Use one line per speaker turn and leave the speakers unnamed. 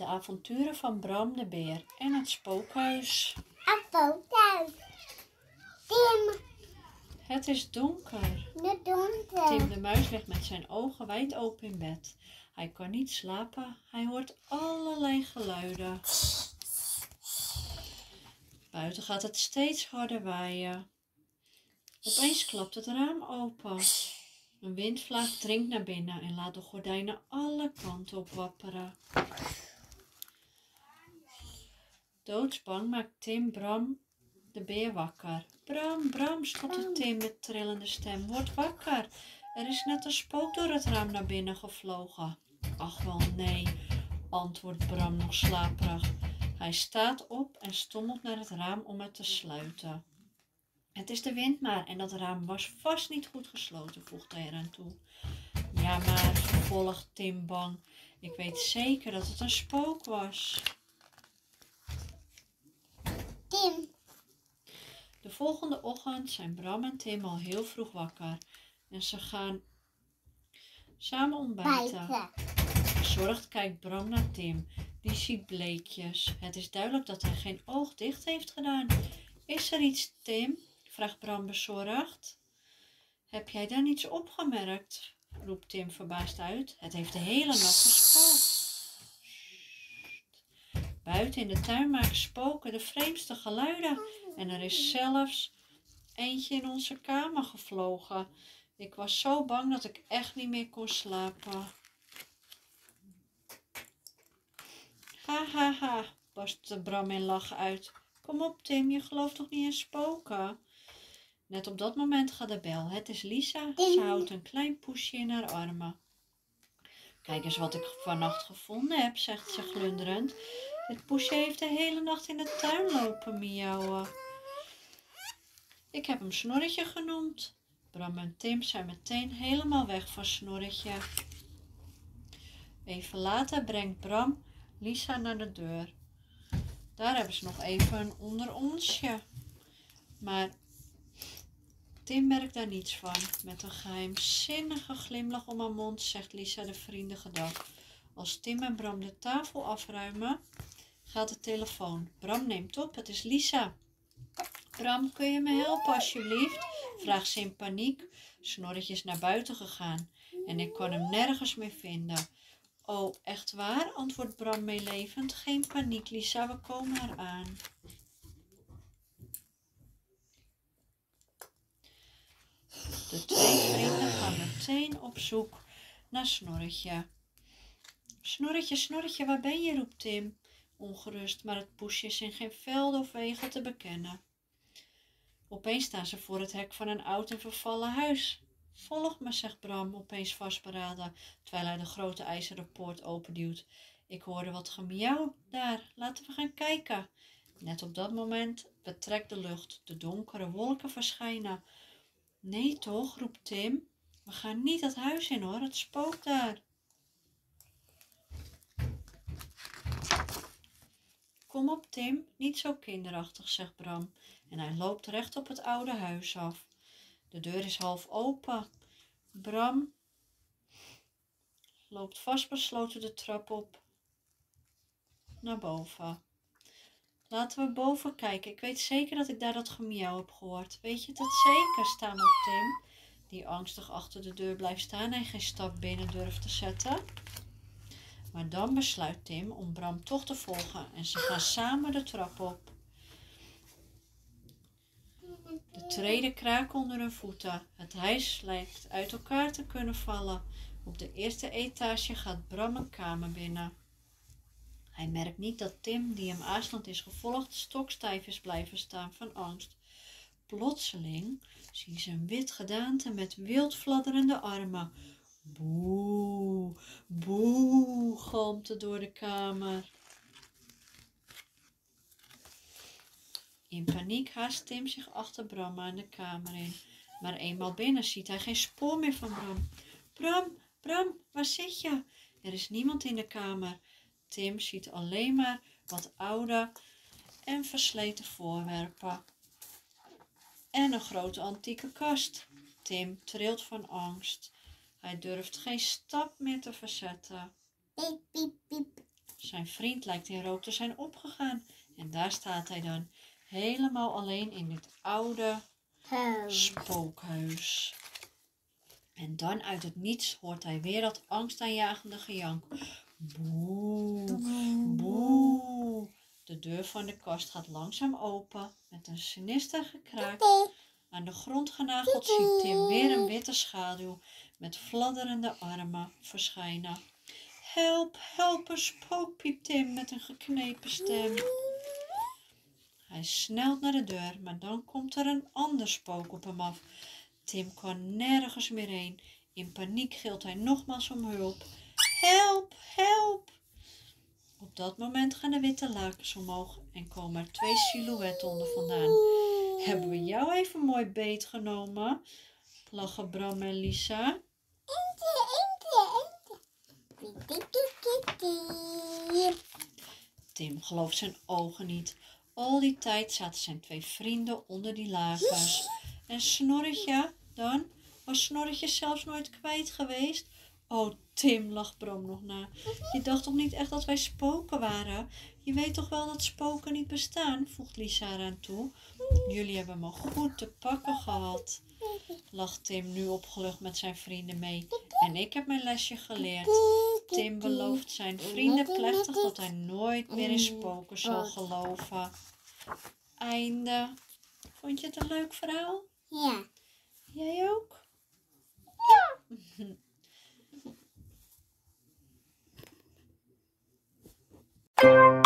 De avonturen van Bram de Beer en het spookhuis.
Tim,
Het is donker.
de donker.
Tim de muis ligt met zijn ogen wijd open in bed. Hij kan niet slapen. Hij hoort allerlei geluiden. Buiten gaat het steeds harder waaien. Opeens klapt het raam open. Een windvlaag dringt naar binnen en laat de gordijnen alle kanten op wapperen. Doodsbang maakt Tim Bram de Beer wakker. Bram, Bram, stottert Tim met trillende stem. Word wakker. Er is net een spook door het raam naar binnen gevlogen. Ach wel nee, antwoordt Bram nog slaperig. Hij staat op en stommelt naar het raam om het te sluiten. Het is de wind maar en dat raam was vast niet goed gesloten, voegt hij eraan toe. Ja maar, vervolgt Tim bang, ik weet zeker dat het een spook was.
Tim,
De volgende ochtend zijn Bram en Tim al heel vroeg wakker en ze gaan samen ontbijten.
buiten.
Bezorgd kijkt Bram naar Tim, die ziet bleekjes. Het is duidelijk dat hij geen oog dicht heeft gedaan. Is er iets, Tim? Vraagt Bram bezorgd. Heb jij daar niets opgemerkt? Roept Tim verbaasd uit. Het heeft de hele nacht gespookt. Buiten in de tuin maken spoken de vreemdste geluiden. En er is zelfs eentje in onze kamer gevlogen. Ik was zo bang dat ik echt niet meer kon slapen. Ha ha ha, barstte Bram in lachen uit. Kom op Tim, je gelooft toch niet in spoken? Net op dat moment gaat de bel. Het is Lisa. Ze houdt een klein poesje in haar armen. Kijk eens wat ik vannacht gevonden heb, zegt ze glunderend. Dit poesje heeft de hele nacht in de tuin lopen miauwen. Ik heb hem Snorretje genoemd. Bram en Tim zijn meteen helemaal weg van Snorretje. Even later brengt Bram Lisa naar de deur. Daar hebben ze nog even een onder onsje. Maar Tim merkt daar niets van. Met een geheimzinnige glimlach om haar mond zegt Lisa de vriendige dag. Als Tim en Bram de tafel afruimen, gaat de telefoon. Bram neemt op, het is Lisa. Bram, kun je me helpen alsjeblieft? Vraagt ze in paniek. Snorretje is naar buiten gegaan en ik kan hem nergens meer vinden. Oh, echt waar? Antwoordt Bram meelevend. Geen paniek, Lisa, we komen eraan. De twee vrienden gaan meteen op zoek naar Snorretje. Snorretje, Snorretje, waar ben je? Roept Tim. Ongerust, maar het poesje is in geen velden of wegen te bekennen. Opeens staan ze voor het hek van een oud en vervallen huis. Volg me, zegt Bram, opeens vastberaden, terwijl hij de grote ijzeren poort openduwt. Ik hoorde wat gemiauw daar, laten we gaan kijken. Net op dat moment betrekt de lucht, de donkere wolken verschijnen. Nee toch, roept Tim. We gaan niet dat huis in hoor, het spookt daar. Kom op Tim, niet zo kinderachtig, zegt Bram. En hij loopt recht op het oude huis af. De deur is half open. Bram loopt vastbesloten de trap op naar boven. Laten we boven kijken. Ik weet zeker dat ik daar dat gemiauw heb gehoord. Weet je dat zeker? Stamelt Tim, die angstig achter de deur blijft staan en geen stap binnen durft te zetten. Maar dan besluit Tim om Bram toch te volgen en ze gaan samen de trap op. De treden kraken onder hun voeten. Het huis lijkt uit elkaar te kunnen vallen. Op de eerste etage gaat Bram een kamer binnen. Hij merkt niet dat Tim, die hem aarzelend is gevolgd, stokstijf is blijven staan van angst. Plotseling zien ze een wit gedaante met wild fladderende armen. Boe, boe, galmt het door de kamer. In paniek haast Tim zich achter Bram aan de kamer in. Maar eenmaal binnen ziet hij geen spoor meer van Bram. Bram, Bram, waar zit je? Er is niemand in de kamer. Tim ziet alleen maar wat oude en versleten voorwerpen. En een grote antieke kast. Tim trilt van angst. Hij durft geen stap meer te verzetten.
Piep, piep, piep.
Zijn vriend lijkt in rook te zijn opgegaan. En daar staat hij dan, helemaal alleen in dit oude spookhuis. En dan uit het niets hoort hij weer dat angstaanjagende gejank. Boe, boe. De deur van de kast gaat langzaam open met een sinister gekraak. Aan de grond genageld ziet Tim weer een witte schaduw met fladderende armen verschijnen. Help, help, een spook, piept Tim met een geknepen stem. Hij snelt naar de deur, maar dan komt er een ander spook op hem af. Tim kan nergens meer heen. In paniek gilt hij nogmaals om hulp. Help, help! Op dat moment gaan de witte lakens omhoog en komen er 2 silhouetten onder vandaan. Hebben we jou even mooi beetgenomen? Lachen Bram en Lisa. Tim gelooft zijn ogen niet. Al die tijd zaten zijn 2 vrienden onder die lakens. En Snorretje dan? Was Snorretje zelfs nooit kwijt geweest? Oh Tim, lacht Bram nog na. Je dacht toch niet echt dat wij spoken waren? Je weet toch wel dat spoken niet bestaan? Voegt Lisa eraan toe. Jullie hebben me goed te pakken gehad. Lacht Tim nu opgelucht met zijn vrienden mee. En ik heb mijn lesje geleerd. Tim belooft zijn vrienden plechtig dat hij nooit meer in spoken zal geloven. Einde. Vond je het een leuk verhaal?
Ja.
Jij ook? Ja.